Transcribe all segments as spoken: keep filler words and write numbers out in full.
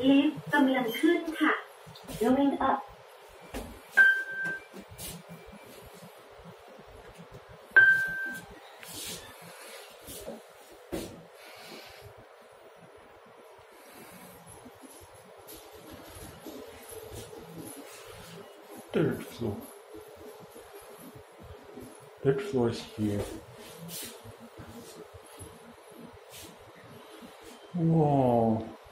ลิฟต์กำลังขึ้นค่ะ going up third floor third floor is here wow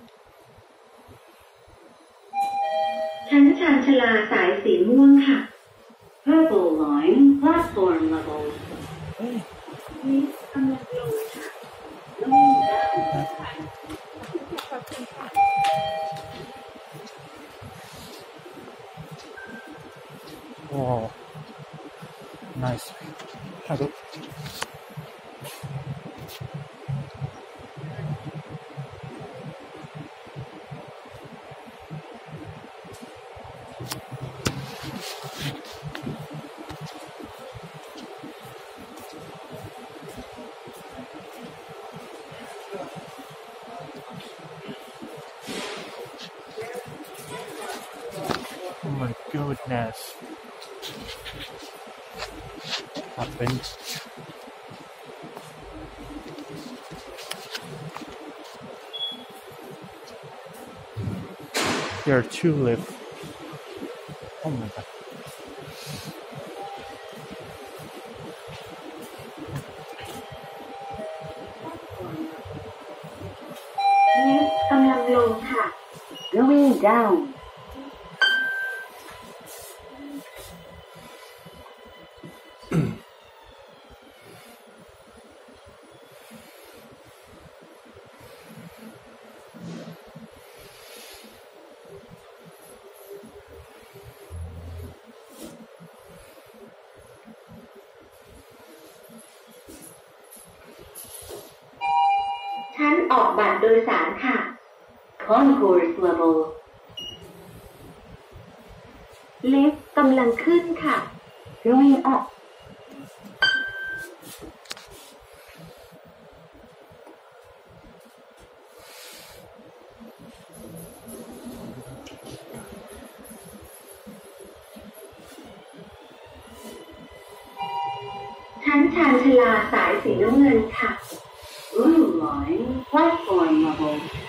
ชั้นชานชาลาสายสีม่วงค่ะ purple line platform level ลิฟต์กำลังลงค่ะ going down wow nice hello oh my goodness happened there are two left oh my god ลิฟต์กำลังลงค่ะ going down ชั้นออกบัตรโดยสารค่ะ concourse level ลิฟต์กำลังขึ้นค่ะ going up ชั้นชานชาลาสายสีน้ำเงินค่ะ blue line platform level